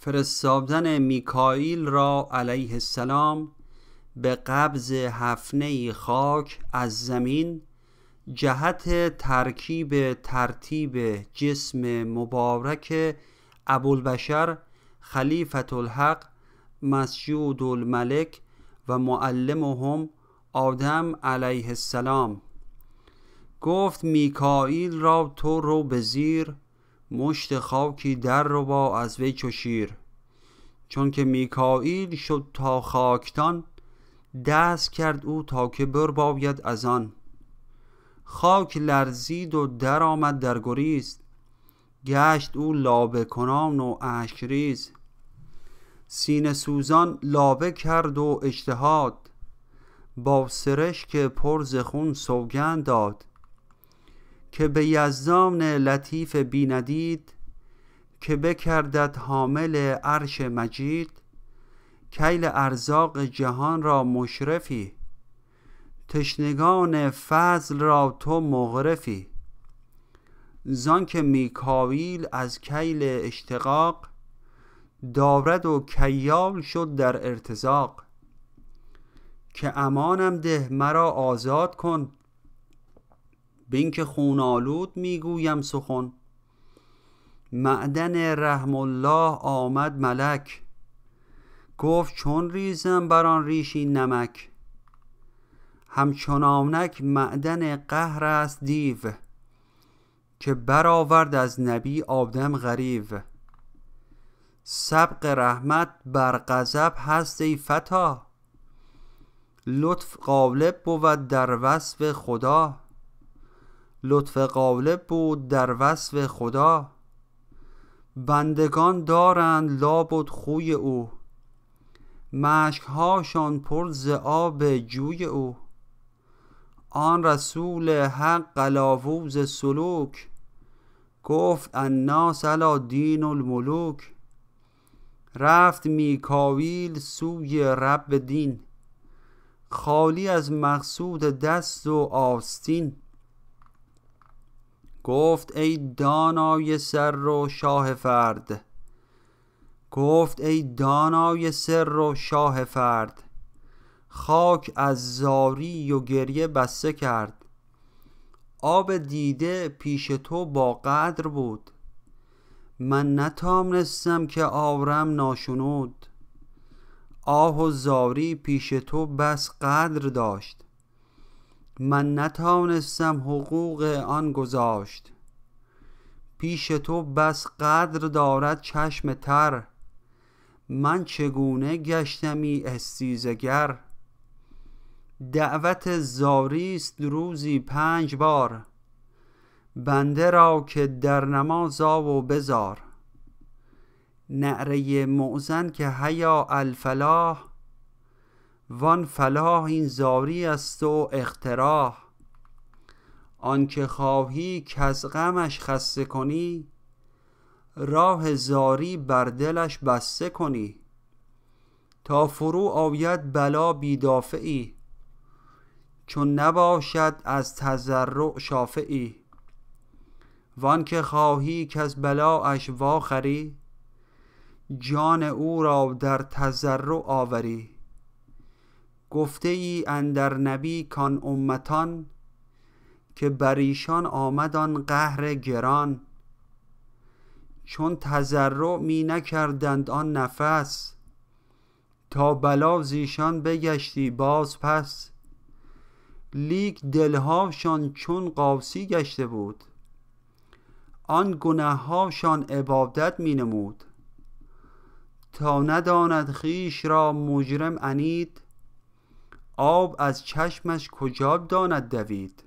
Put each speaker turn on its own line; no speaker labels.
فرستادن میکائیل را علیه السلام به قبض حفنه خاک از زمین جهت ترتیب جسم مبارک ابوالبشر خلیفة الحق مسجود الملک و معلمهم آدم علیه السلام. گفت میکائیل را تو رو به زیر، مشت خاکی در ربا از وی چو شیر. چون که میکائیل شد تا خاکتان، دست کرد او تا که برباید از آن. خاک لرزید و در آمد در گریز، گشت او لابه کنان و اشک ریز. سینه سوزان لابه کرد و اجتهاد، با سرشک پر ز خون سوگند داد. که به یزدان لطیف بیندید، که بکردت حامل عرش مجید. کیل ارزاق جهان را مشرفی، تشنگان فضل را تو مغرفی. زان که میکائیل از کیل اشتقاق، دارد و کیال شد در ارتزاق. که امانم ده مرا آزاد کن، بین که خون آلود میگویم سخن. معدن رحم الله آمد ملک، گفت چون ریزم بر آن ریشی نمک. همچنانک معدن قهر است دیو، که برآورد از نبی آدم غریو. سبق رحمت بر غضب هست ای فتی، لطف غالب بود در وصف خدا. لطف غالب بود در وصف خدا، بندگان دارند لابد خوی او. مشکهاشان پر ز آب جوی او. آن رسول حق قلاووز سلوک، گفت الناس علی دین الملوک. رفت میکائیل سوی رب دین، خالی از مقصود دست و آستین. گفت ای دانای سر و شاه فرد، گفت ای دانای سر و شاه فرد. خاک از زاری و گریه بسته کرد، آب دیده پیش تو با قدر بود. من نتانستم که آرم ناشنود، آه و زاری پیش تو بس قدر داشت. من نتانستم حقوق آن گذاشت، پیش تو بس قدر دارد چشم تر. من چگونه گشتمی استیزه گر، دعوت زاریست روزی 5 بار. بنده را که در نماز آ و بزار، نعره مؤذن که حیا الفلاح. وان فلاح این زاری است و اقتراح. آنکه خواهی کز غمش خسته کنی، راه زاری بر دلش بسته کنی. تا فرو آید بلا بی دافعی، چون نباشد از تضرع شافعی. وان که خواهی کز بلاش واخری، جان او را در تضرع آوری. گفته ای اندر نبی کان امتان، که بر ایشان آمد آن قهر گران. چون تضرع می نکردند آن نفس، تا بلا زیشان بگشتی باز پس. لیک دلهاشان چون قاسی گشته بود، آن گنههاشان عبادت می نمود. تا نداند خویش را مجرم عنید، آب از چشمش کجا داند دوید.